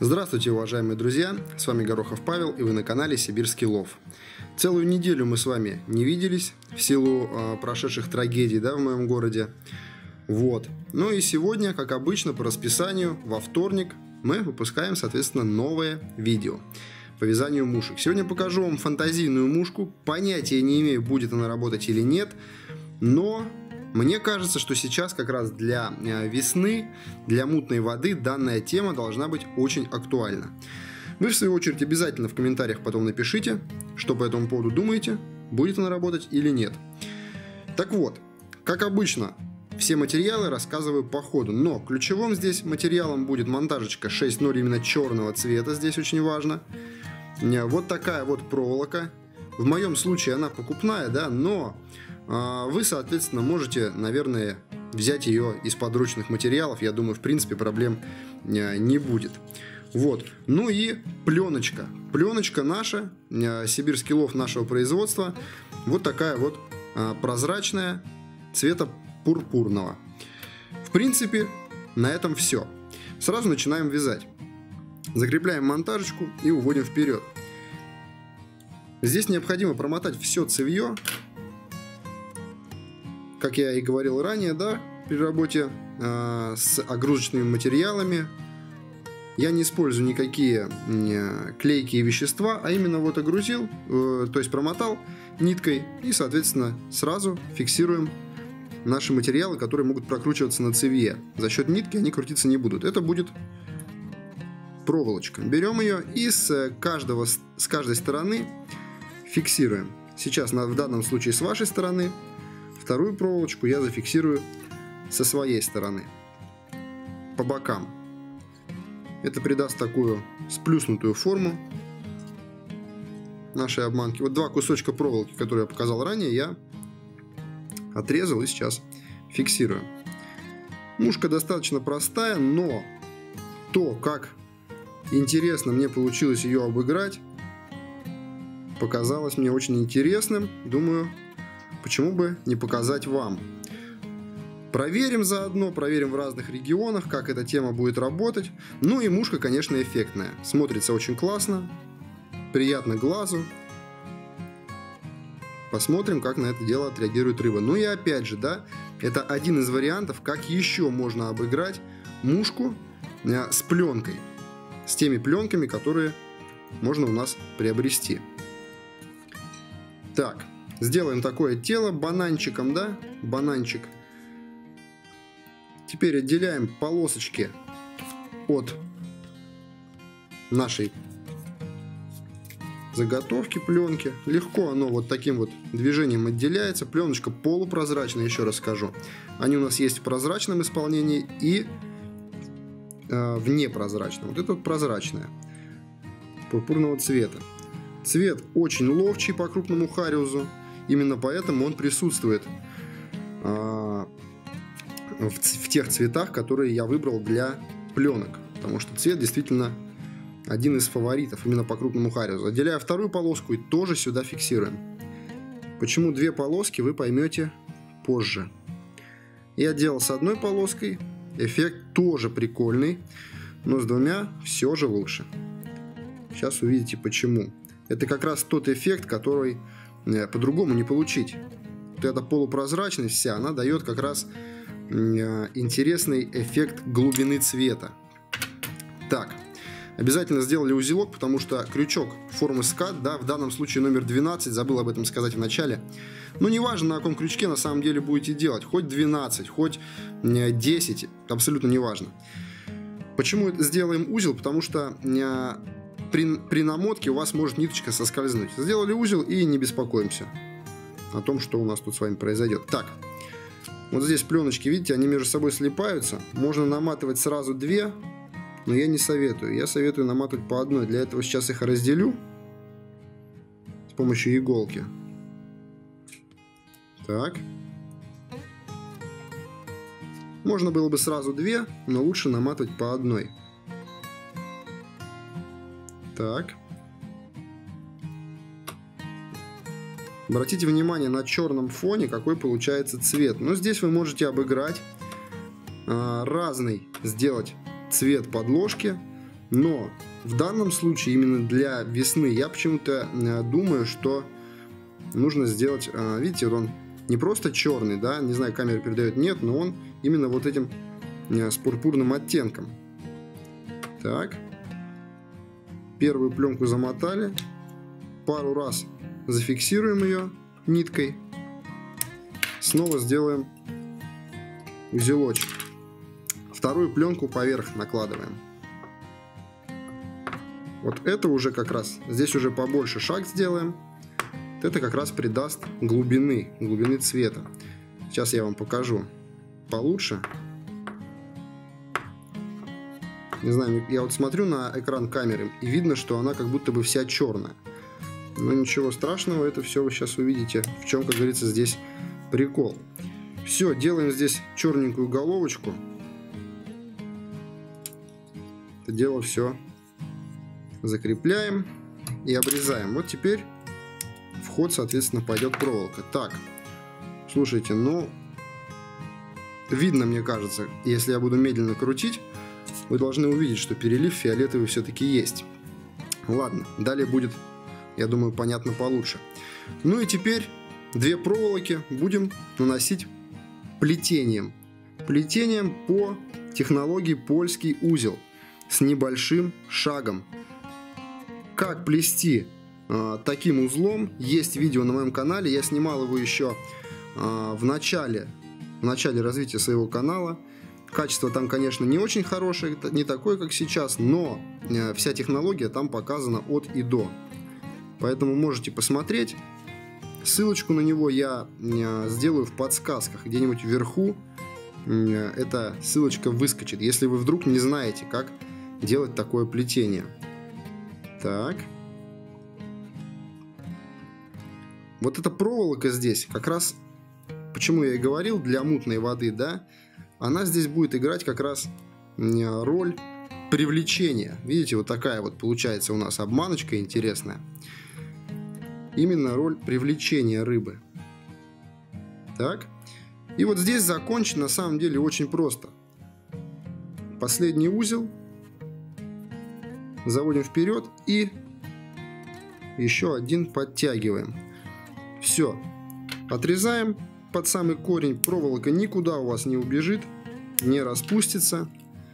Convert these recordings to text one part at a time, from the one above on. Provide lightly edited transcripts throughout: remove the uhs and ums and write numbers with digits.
Здравствуйте, уважаемые друзья! С вами Горохов Павел, и вы на канале Сибирский Лов. Целую неделю мы с вами не виделись в силу прошедших трагедий, в моем городе. Ну и сегодня, как обычно, по расписанию, во вторник мы выпускаем, соответственно, новое видео по вязанию мушек. Сегодня покажу вам фантазийную мушку. Понятия не имею, будет она работать или нет, но мне кажется, что сейчас как раз для весны, для мутной воды данная тема должна быть очень актуальна. Вы, в свою очередь, обязательно в комментариях потом напишите, что по этому поводу думаете, будет она работать или нет. Так вот, как обычно, все материалы рассказываю по ходу, но ключевым здесь материалом будет монтажечка 6.0 именно черного цвета, здесь очень важно. Вот такая вот проволока. В моем случае она покупная, но вы, соответственно, можете, наверное, взять ее из подручных материалов. Я думаю, в принципе, проблем не будет. Ну и пленочка. Пленочка наша, Сибирский Лов нашего производства. Вот такая вот прозрачная, цвета пурпурного. В принципе, на этом все. Сразу начинаем вязать. Закрепляем монтажечку и уводим вперед. Здесь необходимо промотать все цевье, как я и говорил ранее, при работе с огрузочными материалами. Я не использую никакие клейкие вещества, а именно вот огрузил, то есть промотал ниткой и, соответственно, сразу фиксируем наши материалы, которые могут прокручиваться на цевье. За счет нитки они крутиться не будут. Это будет проволочка. Берем ее и с каждой стороны фиксируем. Сейчас в данном случае с вашей стороны. Вторую проволочку я зафиксирую со своей стороны, по бокам. Это придаст такую сплюснутую форму нашей обманки. Вот два кусочка проволоки, которые я показал ранее, я отрезал и сейчас фиксирую. Мушка достаточно простая, но то, как интересно мне получилось ее обыграть, показалось мне очень интересным. Думаю, почему бы не показать вам. Проверим заодно, проверим в разных регионах, как эта тема будет работать. Ну и мушка, конечно, эффектная. Смотрится очень классно, приятно глазу. Посмотрим, как на это дело отреагирует рыба. Ну и опять же, это один из вариантов, как еще можно обыграть мушку с пленкой. С теми пленками, которые можно у нас приобрести. Так. Сделаем такое тело бананчиком, бананчик. Теперь отделяем полосочки от нашей заготовки пленки. Легко оно вот таким вот движением отделяется. Пленочка полупрозрачная, еще раз скажу. Они у нас есть в прозрачном исполнении и в непрозрачном. Вот это вот прозрачная, пурпурного цвета. Цвет очень ловчий по крупному хариусу. Именно поэтому он присутствует в тех цветах, которые я выбрал для пленок. Потому что цвет действительно один из фаворитов именно по крупному хариусу. Отделяю вторую полоску и тоже сюда фиксируем. Почему две полоски, вы поймете позже. Я делал с одной полоской. Эффект тоже прикольный. Но с двумя все же лучше. Сейчас увидите почему. Это как раз тот эффект, который по-другому не получить. Вот эта полупрозрачность вся, она дает как раз интересный эффект глубины цвета. Так, обязательно сделали узелок, потому что крючок формы скат, в данном случае номер 12, забыл об этом сказать в начале. Но неважно, на каком крючке на самом деле будете делать, хоть 12, хоть 10, абсолютно неважно. Почему сделаем узел? Потому что при намотке у вас может ниточка соскользнуть. Сделали узел и не беспокоимся о том, что у нас тут с вами произойдет. Так, вот здесь пленочки, видите, они между собой слипаются. Можно наматывать сразу две, но я не советую. Я советую наматывать по одной. Для этого сейчас их разделю с помощью иголки. Так. Можно было бы сразу две, но лучше наматывать по одной. Так. Обратите внимание на черном фоне, какой получается цвет. Но здесь вы можете обыграть разный, сделать цвет подложки. Но в данном случае именно для весны я почему-то думаю, что нужно сделать, видите, вот он не просто черный, да, не знаю, камера передает, нет, но он именно вот этим с пурпурным оттенком. Так. Первую пленку замотали. Пару раз зафиксируем ее ниткой. Снова сделаем узелочек. Вторую пленку поверх накладываем. Вот это уже как раз, здесь уже побольше шаг сделаем. Это как раз придаст глубины цвета. Сейчас я вам покажу получше. Не знаю, я вот смотрю на экран камеры, и видно, что она как будто бы вся черная. Но ничего страшного, это все вы сейчас увидите, в чем, как говорится, здесь прикол. Все, делаем здесь черненькую головочку. Это дело все закрепляем и обрезаем. Вот теперь в ход, соответственно, пойдет проволока. Так, слушайте, ну, видно, мне кажется, если я буду медленно крутить, вы должны увидеть, что перелив фиолетовый все-таки есть. Ладно, далее будет, я думаю, понятно получше. Ну и теперь две проволоки будем наносить плетением. Плетением по технологии польский узел с небольшим шагом. Как плести таким узлом, есть видео на моем канале. Я снимал его еще в начале развития своего канала. Качество там, конечно, не очень хорошее, не такое, как сейчас, но вся технология там показана от и до. Поэтому можете посмотреть. Ссылочку на него я сделаю в подсказках. Где-нибудь вверху эта ссылочка выскочит, если вы вдруг не знаете, как делать такое плетение. Так. Вот эта проволока здесь, как раз, почему я и говорил, для мутной воды, да, она здесь будет играть как раз роль привлечения. Видите, вот такая вот получается у нас обманочка интересная. Именно роль привлечения рыбы. Так. И вот здесь закончить на самом деле очень просто. Последний узел заводим вперед и еще один подтягиваем. Все. Отрезаем под самый корень. Проволока никуда у вас не убежит, не распустится.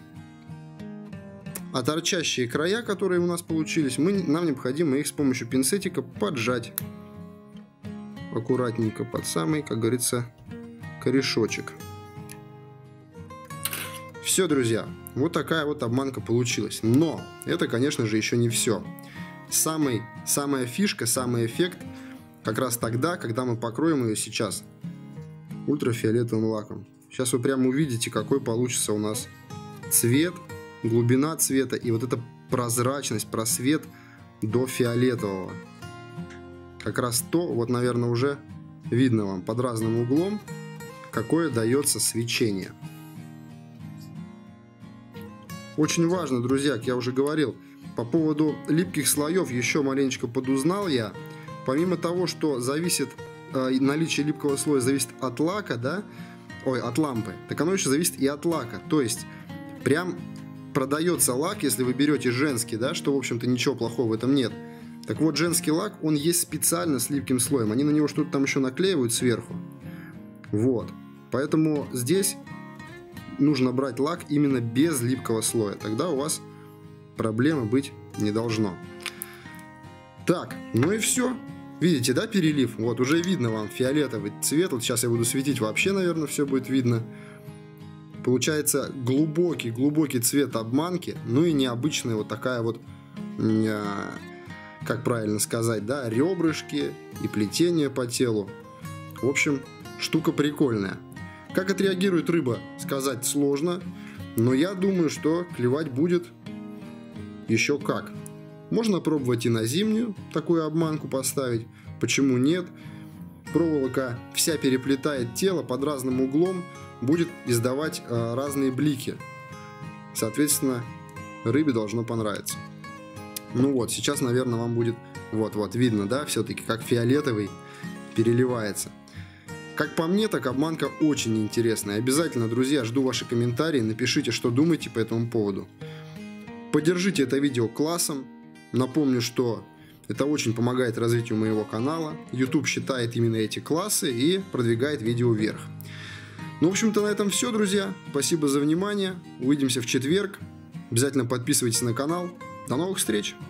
А торчащие края, которые у нас получились, нам необходимо их с помощью пинцетика поджать аккуратненько под самый, как говорится, корешочек. Все, друзья, вот такая вот обманка получилась. Но это, конечно же, еще не все. Самая фишка, самый эффект как раз тогда, когда мы покроем ее сейчас ультрафиолетовым лаком. Сейчас вы прямо увидите, какой получится у нас цвет, глубина цвета и вот эта прозрачность, просвет до фиолетового. Как раз то, вот, наверное, уже видно вам под разным углом, какое дается свечение. Очень важно, друзья, как я уже говорил, по поводу липких слоев еще маленечко подузнал я. Помимо того, что наличие липкого слоя зависит от лака, да, от лампы, так оно еще зависит и от лака. То есть прям продается лак, если вы берете женский, да, что, в общем-то, ничего плохого в этом нет. Так вот, женский лак, он есть специально с липким слоем. Они на него что-то там еще наклеивают сверху. Вот. Поэтому здесь нужно брать лак именно без липкого слоя. Тогда у вас проблемы быть не должно. Так, ну и все. Видите, да, перелив? Вот, уже видно вам фиолетовый цвет. Вот сейчас я буду светить, вообще, наверное, все будет видно. Получается глубокий цвет обманки. Ну и необычная вот такая вот, как правильно сказать, да, ребрышки и плетение по телу. В общем, штука прикольная. Как отреагирует рыба, сказать сложно. Но я думаю, что клевать будет еще как. Можно пробовать и на зимнюю такую обманку поставить. Почему нет? Проволока вся переплетает тело под разным углом, будет издавать разные блики. Соответственно, рыбе должно понравиться. Ну вот, сейчас, наверное, вам будет вот видно, да, все-таки как фиолетовый переливается. Как по мне, так обманка очень интересная. Обязательно, друзья, жду ваши комментарии, напишите, что думаете по этому поводу. Поддержите это видео классом. Напомню, что это очень помогает развитию моего канала. YouTube считает именно эти классы и продвигает видео вверх. Ну, в общем-то, на этом все, друзья. Спасибо за внимание. Увидимся в четверг. Обязательно подписывайтесь на канал. До новых встреч!